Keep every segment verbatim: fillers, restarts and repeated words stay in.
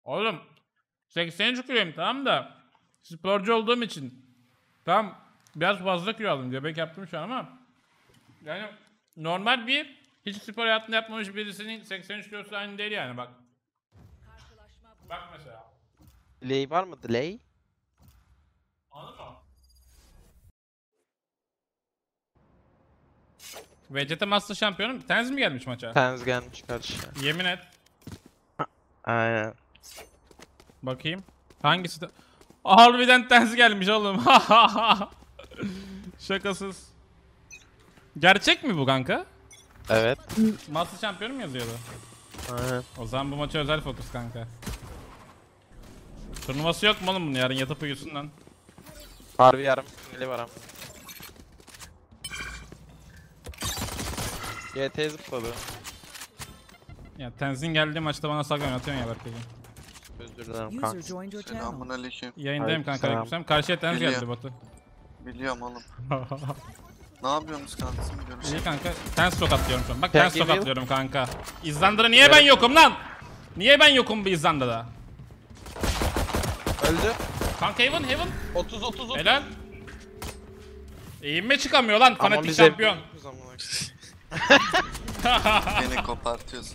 Oğlum seksen üç kiloyum tamam da sporcu olduğum için tam biraz fazla kilo aldım. Göbek yaptım şu an ama yani normal bir hiç spor hayatında yapmamış birisinin seksen üç kilosu aynı değil yani bak. Bak mesela. Delay var mı? Delay? Anladın mı? V C T Master şampiyonum. Tenz mi gelmiş maça? Tenz gelmiş karşı. Yemin et. Aynen. Bakayım. Hangisi de... Harbiden Tenz gelmiş oğlum. Şakasız. Gerçek mi bu kanka? Evet. Master şampiyonu mu yazıyordu? Aynen. O zaman bu maça özel fokus kanka. Turnuvası yok mu oğlum bunun yarın yatıp uyusun lan. Harbi yarım finali var ama. G T zıpladı. Ya Tenz'in geldiği maçta bana sak oynatıyorsun ya Berkay'cim. Özür dilerim User kanka. joined your channel. Selamünaleyküm. Yayındayım kanka Aleykümselam. aleykümselam. Karşıya Tenz geldi Biliyorum. Batu. Biliyorum oğlum. Ne yapıyorsunuz kankasım? İyi Görüşürüz. kanka. Tenz tokatlıyorum şu an. Bak Sen Tenz gibi- tokatlıyorum kanka. İzlanda'da niye ben yokum lan? Niye ben yokum bu İzlanda'da? Öldü. Kanka Heaven Heaven. otuz otuz otuz. Helal. Eğilme çıkamıyor lan Ama fanatik bize şampiyon. büyük zaman. Beni kopartıyorsun.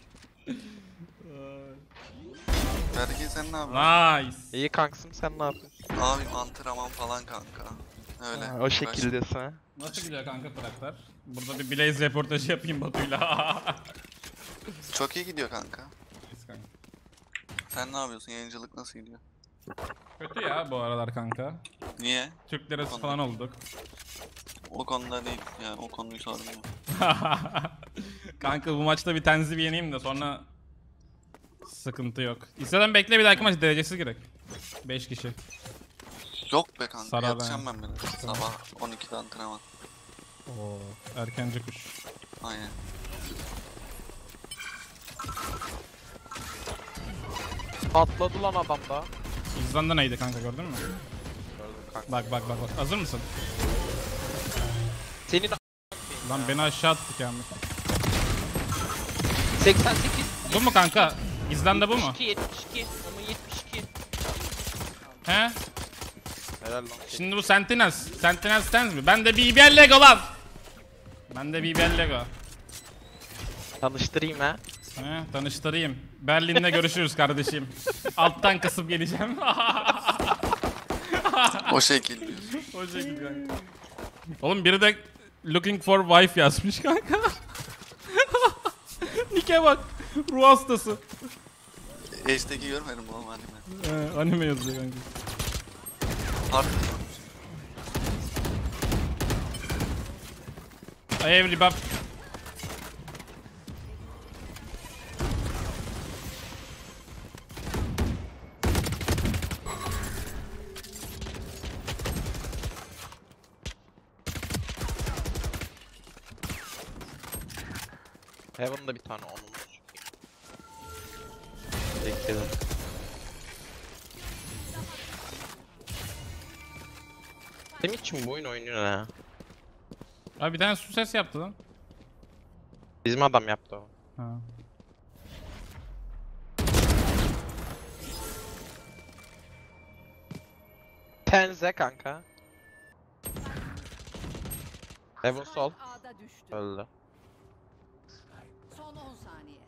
Berke sen ne yapıyorsun? Nice. İyi kanksım, sen ne yapıyorsun? Abi antrenman falan kanka. Öyle. Ha, o şekildesin ha. Nasıl gidiyor kanka traktör? Burada bir Blaze reportajı yapayım Batu'yla. Çok iyi gidiyor kanka. Nice kanka. Sen ne yapıyorsun? Yayıncılık nasıl gidiyor? Kötü ya bu aralar kanka. Niye? Türk lirası falan olduk. O konuda değil. Yani o konuyu sormuyorum. Kanka bu maçta bir Tenz'i bir yeneyim de sonra sıkıntı yok. İstersen bekle bir dahaki maç derecesiz girek. beş kişi. Yok be kanka. Sarar Yatacağım ben biraz. Sabah on ikide antrenman. Oo, erkenci kuş. Aynen. Atladı lan adam da. İzlanda neydi kanka gördün mü? Gördüm kanka. Bak bak bak bak. Hazır mısın? Senin Lan beni aşağı attı Kamil. seksen sekiz. Bu mu kanka? İzlanda bu mu? yetmiş iki yetmiş iki. Ama yetmiş iki. He? Helal lan. Şimdi bu Sentinels. Sentinels Tenz mi? Ben de B B L Lego lan. Ben de B B L Lego. Tanıştırayım ha. He, tanıştırayım. Berlin'de görüşürüz kardeşim. Alttan kısıp geleceğim. O şekil diyorsun. O şekilde kanka. Oğlum biri de looking for wife yazmış kanka. Nike bak. Ruh hastası. Hashtag'i görmedim oğlum anime. Ee, anime yazıyor kanka. Harbi. I have rebuff. Heaven'da bir tane onun. Bekledim. Benim için bu oyun oynuyor ha. Abi bir tane su ses yaptı lan. Bizim adam yaptı o. Ha. Tenze kanka. Heaven sol. A'da düştü. Öldü. Son on saniye.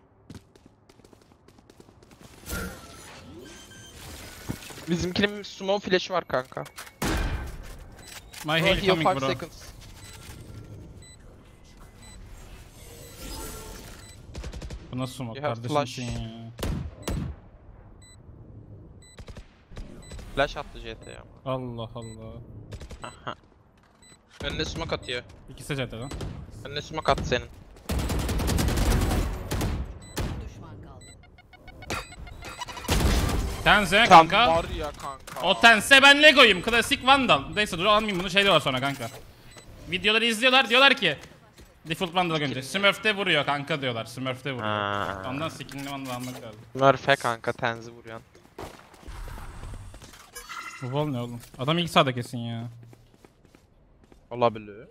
Bizimkinin sumo flash'ı var kanka. My Oh, heal heal coming five bro. seconds. Bu nasıl smoke You have kardeşim flash. için ya. Flash attı J T'ye ama. Allah Allah. Aha. Önüne smoke atıyor. İkisi C T lan. Önüne smoke attı senin. Düşman kaldı. Tense Tam kanka. var ya kanka. O Tense ben Lego'yum. Klasik Vandal. Neyse dur almayayım bunu şey diyorlar sonra kanka. Videoları izliyorlar diyorlar ki Default Vandal görünce Smurf'te vuruyor kanka diyorlar. Smurf'te vuruyor. Ha. Ondan skinli Vandal almak lazım. Murphy kanka Tenzi vuruyorsun. Bu bol ne oğlum? Adam ilk sağda kesin ya. Olabilir.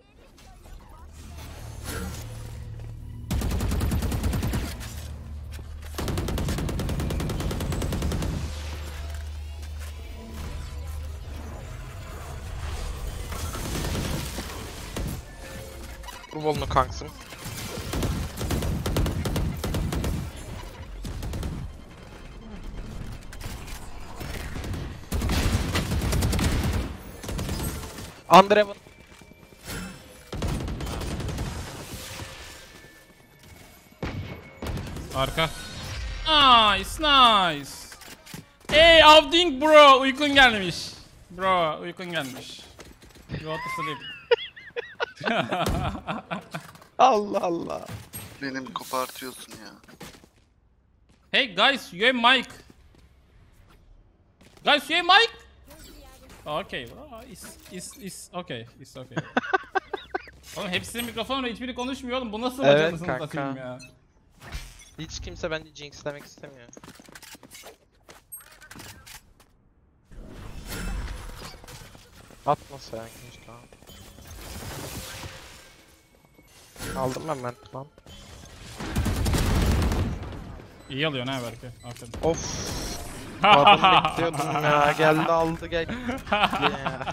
Bu bolunu kanksım. Andrevan. Arka. Nice, nice. Hey, Avding bro, uykun gelmiş. Bro, uykun gelmiş. Go to sleep. Allah Allah. Benim kopartıyorsun ya. Hey guys, you have mic. Guys, you have mic? Okay, bro. It's, it's, it's okay, it's okay. Oğlum hepsinin mikrofonu ve hiçbiri konuşmuyor oğlum. Bu nasıl Evet, bacanısını kanka. satayım ya? Hiç kimse bence Jinx demek istemiyor. Atmasa yani keşke. Aldım ben ben lan. İyi alıyorsun ha belki. Aferin. Of. Adamı bekliyordum ya. Geldi aldı gel. Ya.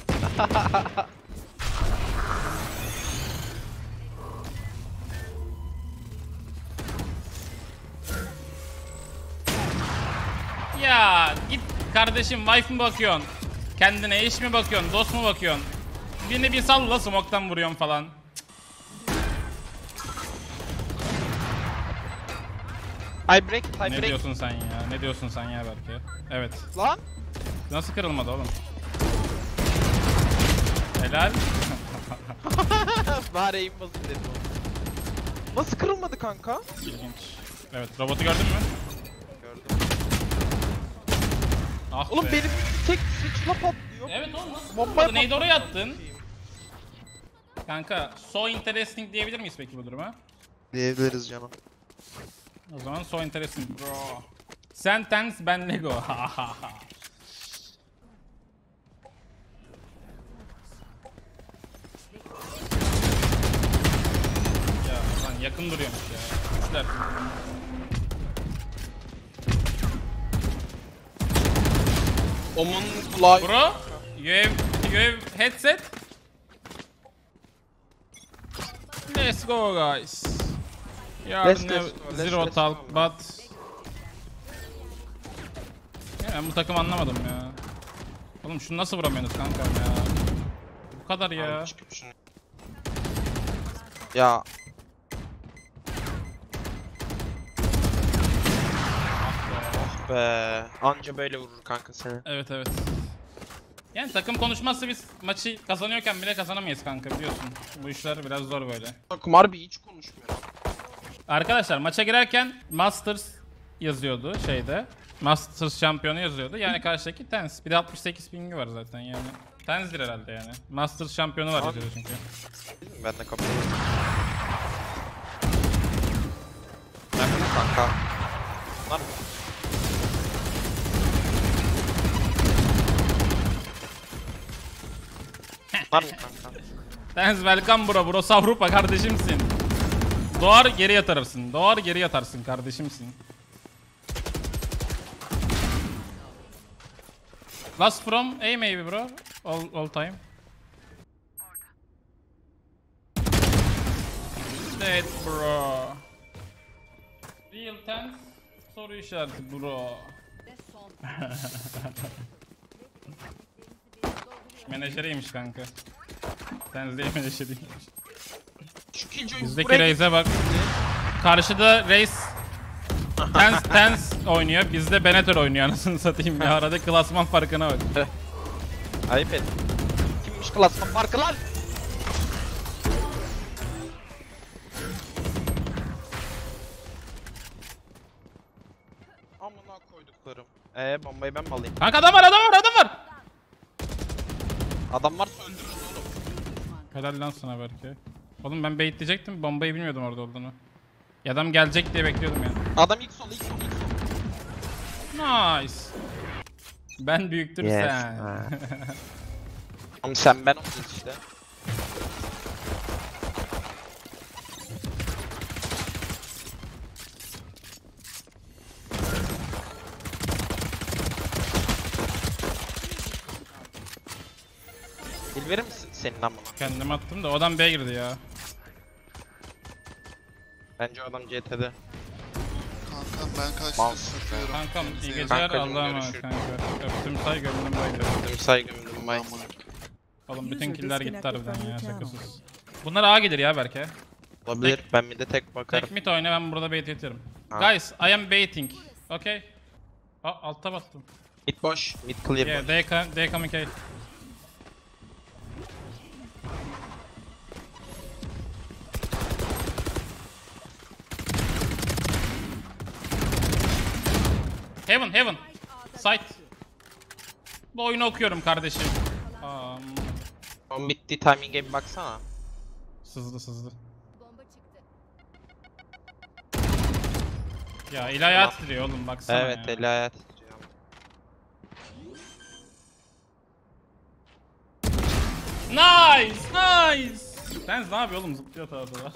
Ya git kardeşim, wife mi bakıyorsun? Kendine iş mi bakıyorsun? Dost mu bakıyorsun? Birini bir salla, smoke'tan vuruyorsun falan. I break, I Ne break. diyorsun sen ya? Ne diyorsun sen ya belki? Evet. Lan. Nasıl kırılmadı oğlum? Helal. Bari aim basın dedim. Nasıl kırılmadı kanka? İlginç. Evet, robotu gördün mü? Gördüm. Ah Oğlum be. benim tek sıçla patlıyor. Evet oğlum nasıl Bombaya kırılmadı? Neydi patladı. oraya attın? Kanka, so interesting diyebilir miyiz peki bu duruma? Diyebiliriz canım. O zaman so interesting bro. Sentence ben Lego. Ya lan yakın duruyormuş ya. Üçler. Omun kulağı. Bro, you have, you have headset? Let's go guys. Yarın Let's, let's go, let's, zero let's talk go. but... Ya ben bu takım anlamadım ya. Oğlum şunu nasıl vuramıyorsunuz kankam ya? Bu kadar ya. Abi, çıkıp şunu. Ya. Oh be. Anca böyle vurur kanka seni. Evet evet. Yani takım konuşmazsa biz maçı kazanıyorken bile kazanamayız kanka, biliyorsun. Bu işler biraz zor böyle. Takım harbi hiç konuşmuyor. Arkadaşlar maça girerken Masters yazıyordu şeyde. Masters şampiyonu yazıyordu. Yani karşıdaki Tens. Bir de altmış sekiz pingi var zaten yani. Tens'dir herhalde yani. Masters şampiyonu var Abi. yazıyordu çünkü. Ben de kapıyorum. Ben bunu kanka. Bunlar mı? Bunlar mı kanka? Tens welcome bro. Bro Savrupa kardeşimsin. Doğar geri yatarsın. Doğar geri yatarsın kardeşimsin. Last from A maybe bro. All, all time. Dead bro. Real Tens. Soru işareti bro. Ve son. Menajeriymiş kanka. Tens değil menajeriymiş. Şu killjoy Bizdeki buraya Reis'e bak. Karşıda Reis Tens Tens oynuyor. Bizde Beneter oynuyor anasını satayım ya. Arada klasman farkına bak. ayıp et. Kimmiş klasman farkı lan? Amına koyduklarım. Ee bombayı ben mi alayım? Kanka adam var adam var adam var. Adam varsa öldürürüz oğlum. Helal lan sana belki. Oğlum ben baitleyecektim. Bombayı bilmiyordum orada olduğunu. Ya adam gelecek diye bekliyordum yani. Adam ilk sol ilk sol ilk sol. Nice. Ben büyüktür Yes, sen. ha. Ama sen ben olacağız işte. Bil verir misin senin amına? Kendim attım da o adam B'ye girdi ya. Bence o adam C T'de. Kankam ben kaçtı Mal. satıyorum. Kankam iyi Kendinize iyi geceler, Kankacığım, Allah'a emanet görüşürüz. kanka. Öptüm say gönlüm baydı. Tüm saygımdım bakın. bay. Aman. Oğlum bütün User killer gitti disconnected harbiden from ya, your channel. şakasız. Bunlar A gelir ya Berke. Olabilir. Ben bir de tek bakarım. Tek mid oyna, ben burada bait atıyorum. Ha. Guys, I am baiting. Okay. Aa, altta bastım. Mid boş. Mid clear Yeah, boş. they come, they coming A. Heaven, heaven. Site. Bu oyunu okuyorum kardeşim. Aa, O middi timing'e bir baksana. sızdı sızdı. Bomba çıktı. Ya el ayağı titriyor oğlum, baksana Evet, ya. eli ayağı titriyor. Nice, nice. Sen ne yapıyor oğlum, zıplıyor sağa sola.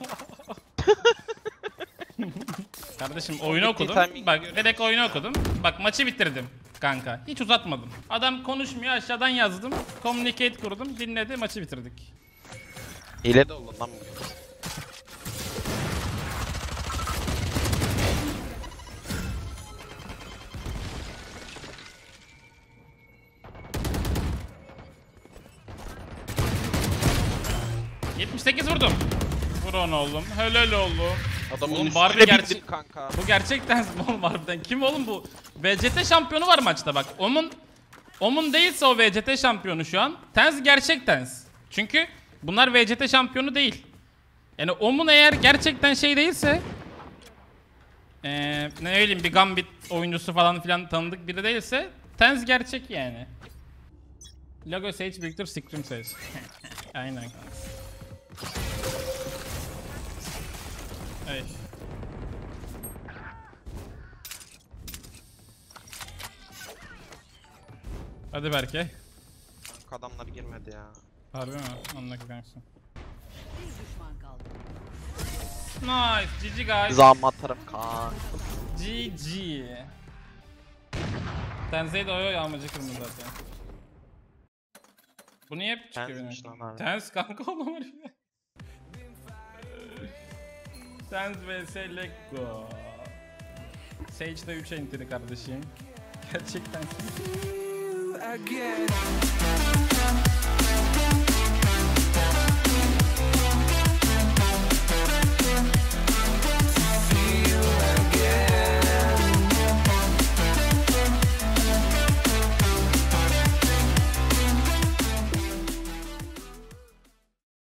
Kardeşim oyunu bitti, okudum. timing Bak yok. direkt oyunu okudum. Bak maçı bitirdim kanka. Hiç uzatmadım. Adam konuşmuyor, aşağıdan yazdım. Communicate kurdum, dinledi, maçı bitirdik. Hile de oldu lan bu. yetmiş sekiz vurdum. Vur onu oğlum. Helal oğlum. Adamın Oğlum üstüne Barbie bindim gerçek- kanka. Bu gerçekten oğlum harbiden. Kim oğlum bu? V C T şampiyonu var maçta bak. Omun Omun değilse o V C T şampiyonu şu an. Tens gerçek Tens. Çünkü bunlar V C T şampiyonu değil. Yani Omun eğer gerçekten şey değilse, ee, ne bileyim bir Gambit oyuncusu falan filan tanıdık biri değilse Tens gerçek yani. Logo Sage büyüktür, Scream Sage. Aynen kanka. Ay. Hadi Berke. Kanka adamlar girmedi ya. Harbi mi? Onunla kanksın. Bir düşman kaldı. Nice. G G guys. Zam atarım kanka. G G. Tensei de oyo yağmacı kırmızı zaten. Bu niye hep çıkıyor Tensmiş benim? lan abi. Tens kanka oğlum herif. Tens vs Lekko. Sage de üçe intiri kardeşim. Gerçekten. again.